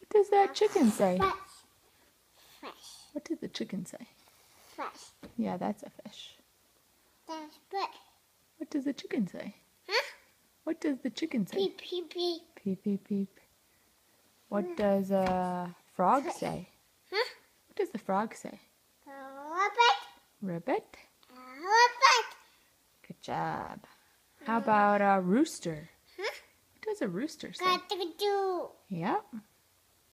What does that chicken say? Fish. Fish. What did the chicken say? Fish. Yeah, that's a fish. That's fish. What does the chicken say? Huh? What does the chicken say? Peep, peep, peep. Peep, peep, peep. What does a frog say? Huh? What does the frog say? Rabbit. Ribbit? Rabbit. Good job. How about a rooster? Huh? What does a rooster say? Got to do. Yep.